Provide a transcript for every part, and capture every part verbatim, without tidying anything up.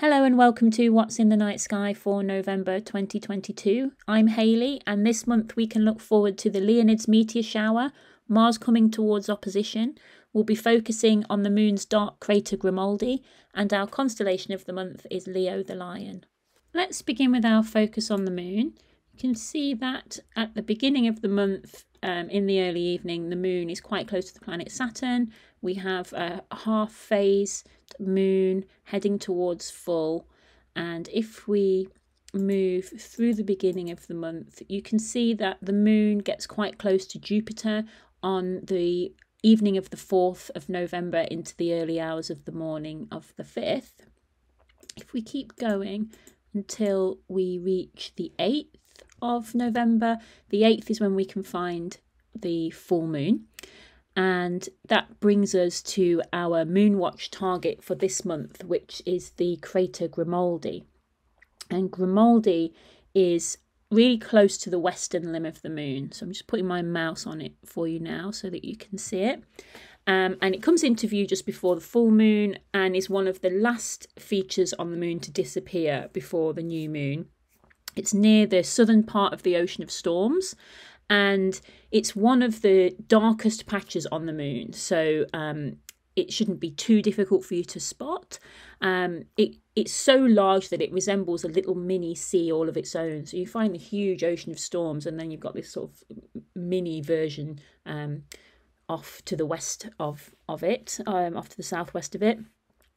Hello and welcome to What's in the Night Sky for November twenty twenty-two. I'm Hayley, and this month we can look forward to the Leonids meteor shower, Mars coming towards opposition. We'll be focusing on the moon's dark crater Grimaldi, and our constellation of the month is Leo the Lion. Let's begin with our focus on the moon. You can see that at the beginning of the month, um, in the early evening, the moon is quite close to the planet Saturn. We have a half phase moon heading towards full, and if we move through the beginning of the month, you can see that the moon gets quite close to Jupiter on the evening of the fourth of November into the early hours of the morning of the fifth. If we keep going until we reach the eighth of November, the eighth is when we can find the full moon. And that brings us to our Moonwatch target for this month, which is the crater Grimaldi. And Grimaldi is really close to the western limb of the moon. So I'm just putting my mouse on it for you now so that you can see it. Um, and it comes into view just before the full moon and is one of the last features on the moon to disappear before the new moon. It's near the southern part of the Ocean of Storms, and it's one of the darkest patches on the moon, so um, it shouldn't be too difficult for you to spot. Um, it, it's so large that it resembles a little mini sea all of its own. So you find the huge Ocean of Storms, and then you've got this sort of mini version um, off to the west of, of it, um, off to the southwest of it.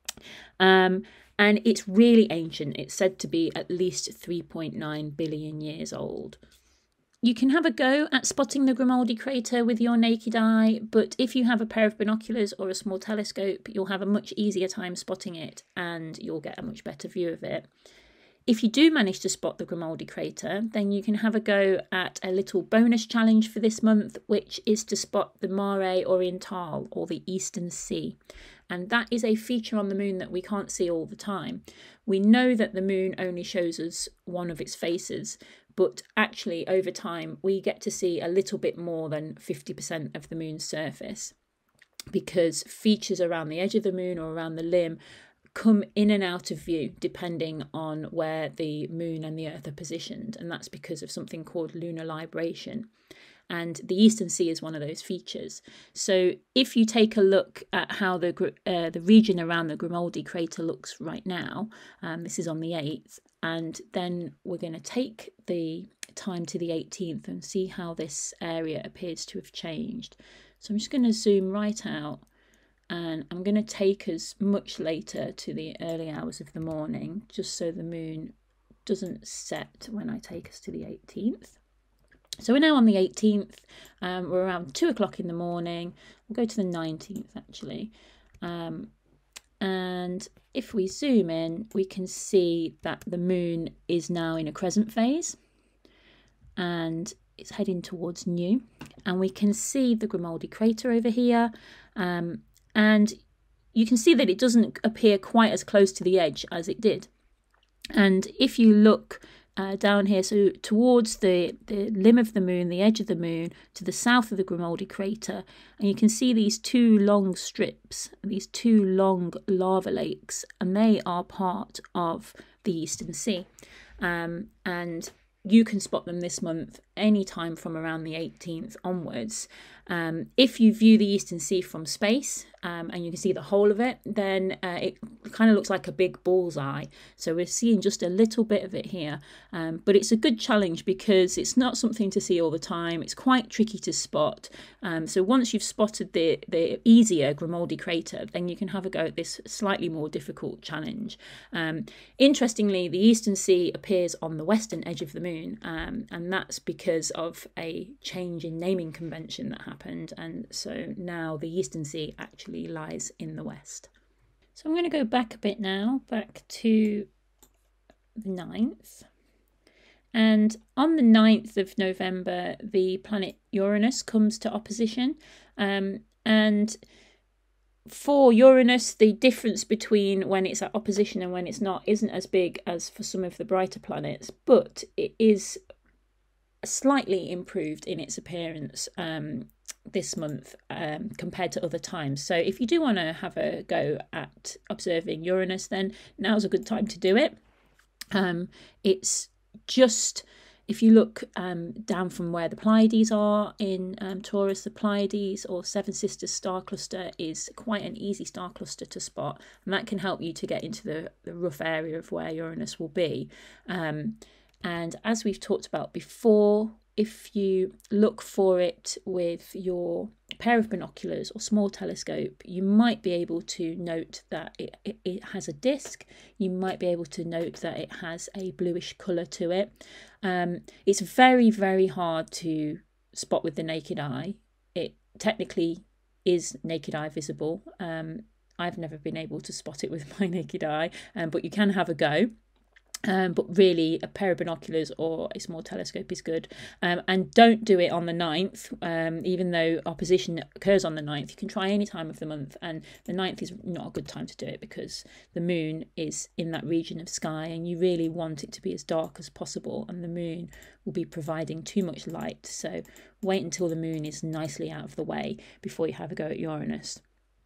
Um, and it's really ancient. It's said to be at least three point nine billion years old. You can have a go at spotting the Grimaldi crater with your naked eye, but if you have a pair of binoculars or a small telescope, you'll have a much easier time spotting it and you'll get a much better view of it. If you do manage to spot the Grimaldi crater, then you can have a go at a little bonus challenge for this month, which is to spot the Mare Orientale, or the Eastern Sea. And that is a feature on the moon that we can't see all the time. We know that the moon only shows us one of its faces, but actually over time we get to see a little bit more than fifty percent of the moon's surface, because features around the edge of the moon or around the limb come in and out of view depending on where the moon and the earth are positioned, and that's because of something called lunar libration. And the Eastern Sea is one of those features. So if you take a look at how the uh, the region around the Grimaldi crater looks right now, um, this is on the eighth, and then we're going to take the time to the eighteenth and see how this area appears to have changed. So I'm just going to zoom right out, and I'm going to take us much later to the early hours of the morning, just so the moon doesn't set when I take us to the eighteenth. So we're now on the eighteenth, um, we're around two o'clock in the morning. We'll go to the nineteenth actually. Um, and if we zoom in, we can see that the moon is now in a crescent phase and it's heading towards new. And we can see the Grimaldi crater over here. Um, and you can see that it doesn't appear quite as close to the edge as it did. And if you look Uh, down here, so towards the, the limb of the moon, the edge of the moon, to the south of the Grimaldi crater, and you can see these two long strips, these two long lava lakes, and they are part of the Eastern Sea. Um, and you can spot them this month anytime from around the eighteenth onwards. Um, if you view the Eastern Sea from space, um, and you can see the whole of it, then uh, it kind of looks like a big bullseye. So we're seeing just a little bit of it here. Um, but it's a good challenge because it's not something to see all the time. It's quite tricky to spot. Um, so once you've spotted the, the easier Grimaldi crater, then you can have a go at this slightly more difficult challenge. Um, interestingly, the Eastern Sea appears on the western edge of the moon, um, and that's because of a change in naming convention that happened. And so now the Eastern Sea actually lies in the west. So I'm going to go back a bit now, back to the ninth. And on the ninth of November, the planet Uranus comes to opposition. Um, and for Uranus, the difference between when it's at opposition and when it's not isn't as big as for some of the brighter planets, but it is slightly improved in its appearance um, this month um, compared to other times. So if you do want to have a go at observing Uranus, then now's a good time to do it. Um, it's just, if you look um, down from where the Pleiades are in um, Taurus, the Pleiades or Seven Sisters star cluster is quite an easy star cluster to spot, and that can help you to get into the, the rough area of where Uranus will be. Um, and as we've talked about before, if you look for it with your pair of binoculars or small telescope, you might be able to note that it, it, it has a disc. You might be able to note that it has a bluish colour to it. Um, it's very, very hard to spot with the naked eye. It technically is naked eye visible. Um, I've never been able to spot it with my naked eye, um, but you can have a go. Um, but really, a pair of binoculars or a small telescope is good. Um, and don't do it on the ninth, um, even though opposition occurs on the ninth. You can try any time of the month, and the ninth is not a good time to do it because the moon is in that region of sky and you really want it to be as dark as possible, and the moon will be providing too much light. So wait until the moon is nicely out of the way before you have a go at Uranus.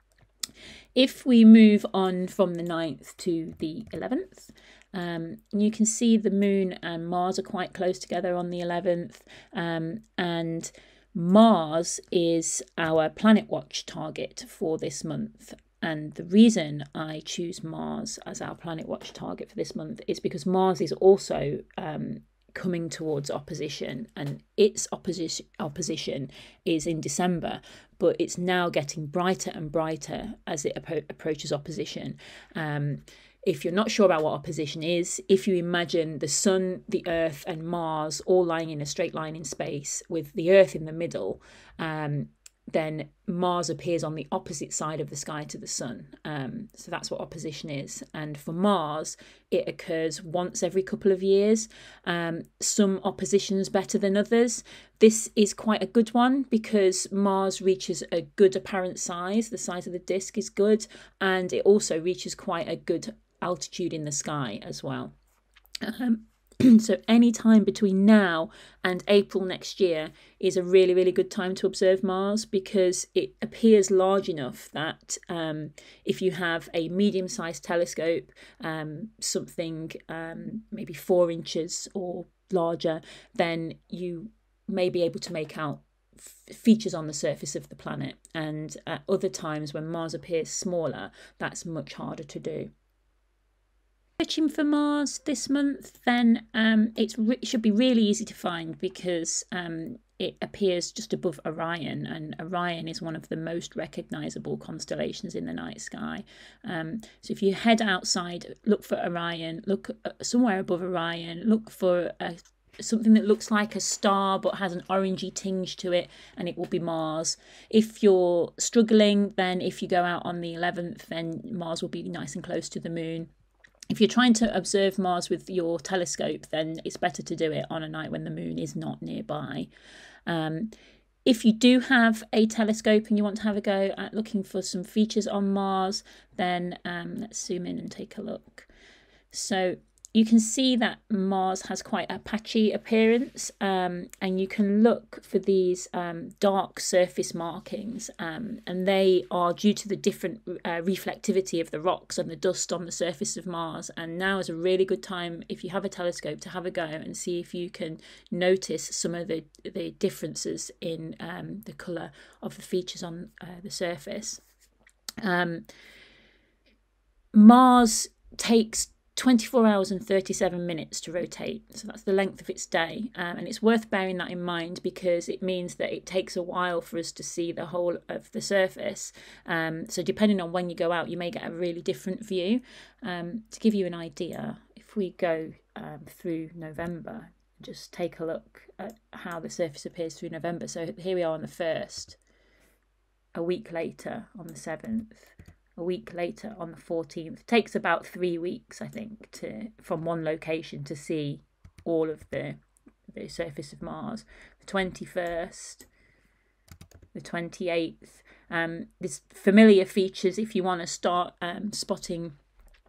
If we move on from the ninth to the eleventh, um, you can see the moon and Mars are quite close together on the eleventh, um, and Mars is our planet watch target for this month. And the reason I choose Mars as our planet watch target for this month is because Mars is also um, coming towards opposition, and its opposition opposition is in December, but it's now getting brighter and brighter as it appro approaches opposition. Um, if you're not sure about what opposition is, if you imagine the Sun, the Earth and Mars all lying in a straight line in space with the Earth in the middle, um, then Mars appears on the opposite side of the sky to the Sun. Um, so that's what opposition is. And for Mars, it occurs once every couple of years. Um, some oppositions better than others. This is quite a good one because Mars reaches a good apparent size. The size of the disk is good, and it also reaches quite a good altitude in the sky as well. Um, So any time between now and April next year is a really, really good time to observe Mars because it appears large enough that um, if you have a medium-sized telescope, um, something um, maybe four inches or larger, then you may be able to make out features on the surface of the planet. And at other times when Mars appears smaller, that's much harder to do. Searching for Mars this month, then um, it's it should be really easy to find because um, it appears just above Orion, and Orion is one of the most recognisable constellations in the night sky. Um, so if you head outside, look for Orion, look somewhere above Orion, look for a, something that looks like a star but has an orangey tinge to it, and it will be Mars. If you're struggling, then if you go out on the eleventh, then Mars will be nice and close to the moon. If you're trying to observe Mars with your telescope, then it's better to do it on a night when the moon is not nearby. Um, if you do have a telescope and you want to have a go at looking for some features on Mars, then um, let's zoom in and take a look. So you can see that Mars has quite a patchy appearance, um, and you can look for these um, dark surface markings, um, and they are due to the different uh, reflectivity of the rocks and the dust on the surface of Mars. And now is a really good time, if you have a telescope, to have a go and see if you can notice some of the, the differences in um, the colour of the features on uh, the surface. Um, Mars takes twenty-four hours and thirty-seven minutes to rotate, so that's the length of its day, um, and it's worth bearing that in mind because it means that it takes a while for us to see the whole of the surface. Um, so depending on when you go out, you may get a really different view. Um, to give you an idea, if we go um, through November, just take a look at how the surface appears through November. So here we are on the first, a week later on the seventh, a week later on the fourteenth. It takes about three weeks, I think, to from one location to see all of the, the surface of Mars. The twenty-first, the twenty-eighth. Um, there's familiar features if you want to start um, spotting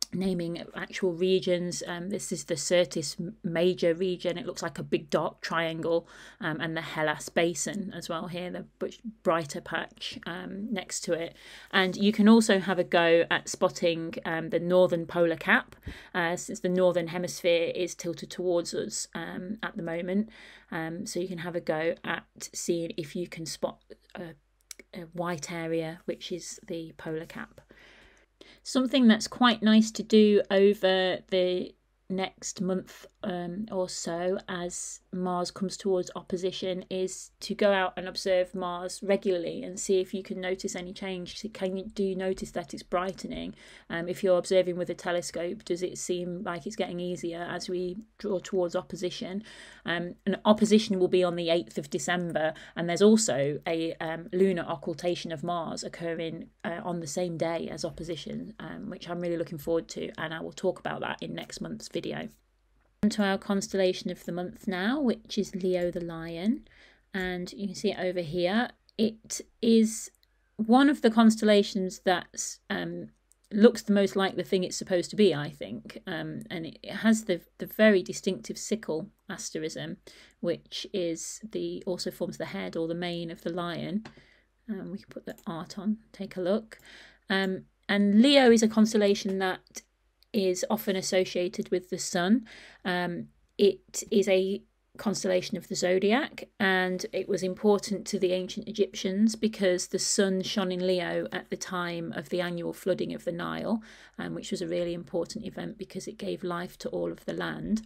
naming actual regions. Um, this is the Syrtis Major region. It looks like a big dark triangle, um, and the Hellas Basin as well here, the much brighter patch um, next to it. And you can also have a go at spotting um, the northern polar cap, uh, since the northern hemisphere is tilted towards us um, at the moment. Um, so you can have a go at seeing if you can spot a, a white area, which is the polar cap. Something that's quite nice to do over the next month um, or so as Mars comes towards opposition is to go out and observe Mars regularly and see if you can notice any change. Can you, do you notice that it's brightening? Um, if you're observing with a telescope, does it seem like it's getting easier as we draw towards opposition? Um, and opposition will be on the eighth of December, and there's also a um, lunar occultation of Mars occurring uh, on the same day as opposition, um, which I'm really looking forward to, and I will talk about that in next month's video. On to our constellation of the month now, which is Leo the Lion, and you can see it over here. It is one of the constellations that um, looks the most like the thing it's supposed to be, I think, um, and it has the the very distinctive sickle asterism, which is the also forms the head or the mane of the lion. Um, we can put the art on, take a look. Um, and Leo is a constellation that is often associated with the sun. Um, it is a constellation of the zodiac, and it was important to the ancient Egyptians because the sun shone in Leo at the time of the annual flooding of the Nile, um, which was a really important event because it gave life to all of the land.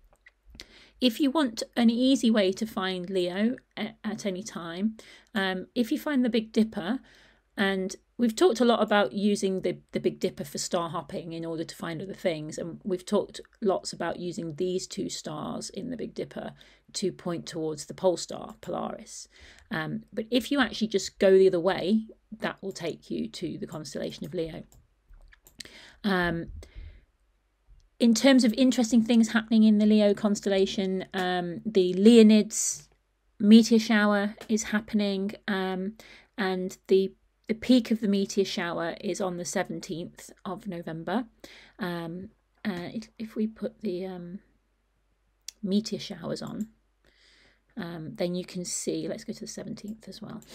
If you want an easy way to find Leo at, at any time, um, if you find the Big Dipper, and we've talked a lot about using the, the Big Dipper for star hopping in order to find other things. And we've talked lots about using these two stars in the Big Dipper to point towards the pole star, Polaris. Um, but if you actually just go the other way, that will take you to the constellation of Leo. Um, in terms of interesting things happening in the Leo constellation, um, the Leonids meteor shower is happening, um, and the The peak of the meteor shower is on the seventeenth of November. Um, uh, if, if we put the um, meteor showers on, um, then you can see, let's go to the seventeenth as well.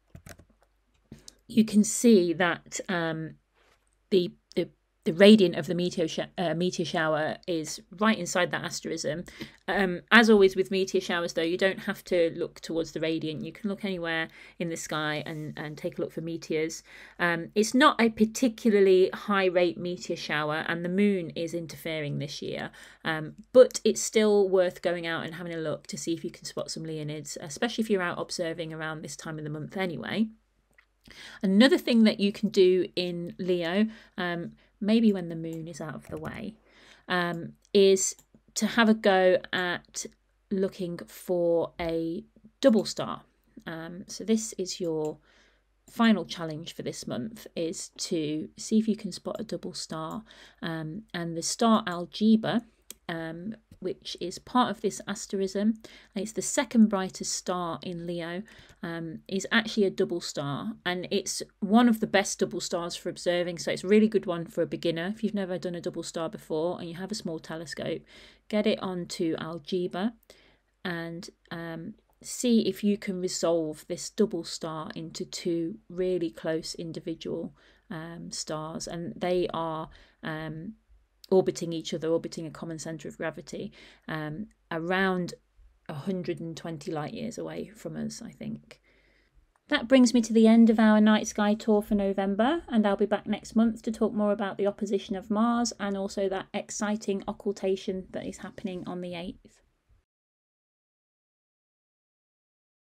You can see that um, the, the the radiant of the meteor, sh uh, meteor shower is right inside that asterism. Um, as always with meteor showers, though, you don't have to look towards the radiant. You can look anywhere in the sky and, and take a look for meteors. Um, it's not a particularly high rate meteor shower, and the moon is interfering this year. Um, but it's still worth going out and having a look to see if you can spot some Leonids, especially if you're out observing around this time of the month anyway. Another thing that you can do in Leo, um, maybe when the moon is out of the way, um, is to have a go at looking for a double star. Um, so this is your final challenge for this month, is to see if you can spot a double star. Um, and the star Algebra, um, which is part of this asterism, and it's the second brightest star in Leo, um, is actually a double star, and it's one of the best double stars for observing. So it's a really good one for a beginner. If you've never done a double star before and you have a small telescope, get it onto Algebra and um, see if you can resolve this double star into two really close individual um, stars, and they are um, orbiting each other, orbiting a common centre of gravity, um, around one hundred twenty light years away from us, I think. That brings me to the end of our night sky tour for November, and I'll be back next month to talk more about the opposition of Mars and also that exciting occultation that is happening on the eighth.